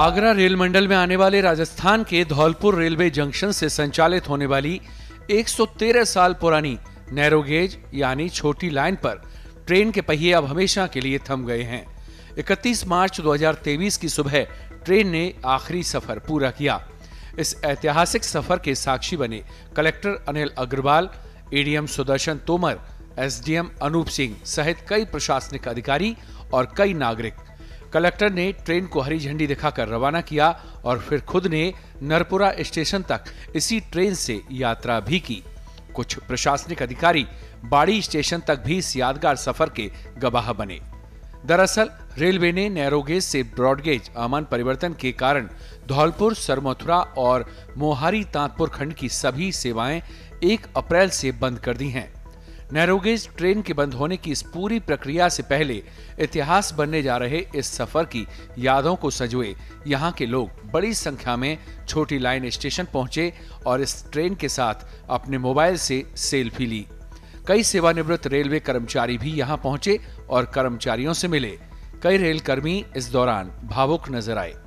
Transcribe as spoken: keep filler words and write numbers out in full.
Agra rail मंडल में आने वाले राजस्थान के धौलपुर रेलवे जंक्शन से संचालित होने वाली एक सौ तेरह साल पुरानी नैरो गेज यानी छोटी लाइन पर ट्रेन के पहिए अब हमेशा के लिए थम गए हैं। इकतीस मार्च दो हज़ार तेईस की सुबह ट्रेन ने आखिरी सफर पूरा किया। इस ऐतिहासिक सफर के साक्षी बने collector Anil Agarwal, ADM Sudarshan Tomar, SDM Anoop Singh सहित कई प्रशासनिक अधिकारी और कई नागरिक। कलेक्टर ने ट्रेन को हरी झंडी दिखाकर रवाना किया और फिर खुद ने नरपुरा स्टेशन तक इसी ट्रेन से यात्रा भी की। कुछ प्रशासनिक अधिकारी बाड़ी स्टेशन तक भी इस यादगार सफर के गवाह बने। दरअसल रेलवे ने नैरोगेज से ब्रॉडगेज आमान परिवर्तन के कारण धौलपुर, सरमथुरा और मोहारी तांतपुर खंड की सभी सेवाएं एक अप्रैल से बंद कर दी हैं। नैरोगेज ट्रेन के बंद होने की इस पूरी प्रक्रिया से पहले इतिहास बनने जा रहे इस सफर की यादों को संजोए यहाँ के लोग बड़ी संख्या में छोटी लाइन स्टेशन पहुंचे और इस ट्रेन के साथ अपने मोबाइल से सेल्फी ली। कई सेवानिवृत्त रेलवे कर्मचारी भी यहाँ पहुंचे और कर्मचारियों से मिले। कई रेल कर्मी इस दौरान भावुक नजर आए।